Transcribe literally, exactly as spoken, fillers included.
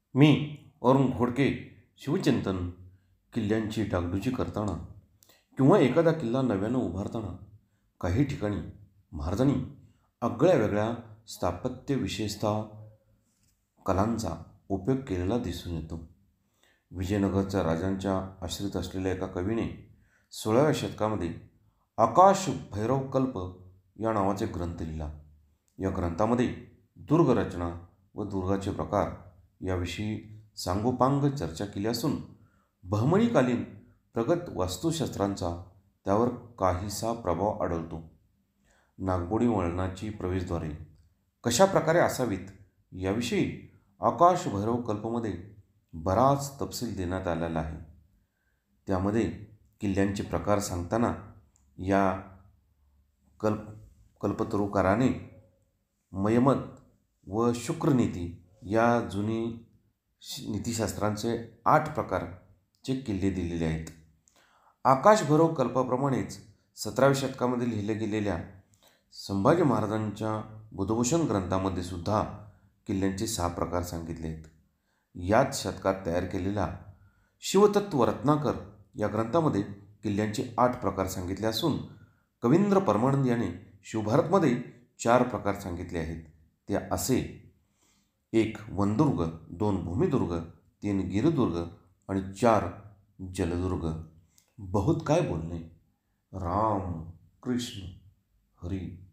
मी अरुण घोडके शिवचिंतन किल्ल्यांची डागडुजी करताना किंवा एखादा किल्ला नव्यानं उभारताना काही ठिकाणी महाराजांनी आगळ्या वेगळ्या स्थापत्य विशेषतः कलांचा उपयोग केलेला दिसून येतो. विजयनगरच्या राजांच्या आश्रित असलेल्या एका कवीने सोळाव्या शतकामध्ये आकाश भैरव कल्प या नावाचे ग्रंथ लिहिला. या ग्रंथामध्ये दुर्गरचना व दुर्गाचे प्रकार याविषयी सांगोपांग चर्चा केली असून बहमनीकालीन प्रगत वास्तुशास्त्रांचा त्यावर काहीसा प्रभाव आढळतो. नागमोडी वळणाची प्रवेशद्वारे कशा प्रकारे असावीत याविषयी आकाश भैरव कल्पमध्ये बराच तपशील देण्यात आलेला आहे. त्यामध्ये किल्ल्यांचे प्रकार सांगताना या कल्प कल्पतरूकाराने मयमत व शुक्रनीती या जुनी नीतिशास्त्रांचे आठ प्रकारचे किल्ले दिलेले आहेत. आकाश भैरव कल्पाप्रमाणेच सतराव्या शतकामध्ये लिहिले गेलेल्या संभाजी महाराजांच्या बुधभूषण ग्रंथामध्ये सुद्धा किल्ल्यांचे सहा प्रकार सांगितले आहेत. याच शतकात तयार केलेला शिवतत्व रत्नाकर या ग्रंथामध्ये किल्ल्यांचे आठ प्रकार सांगितले असून कवींद्र परमानंद याने शिवभारतमध्ये चार प्रकार सांगितले आहेत. ते असे: एक वनदुर्ग, दोन भूमिदुर्ग, तीन गिरिदुर्ग आणि चार जलदुर्ग. बहुत काय बोलणे. राम कृष्ण हरी.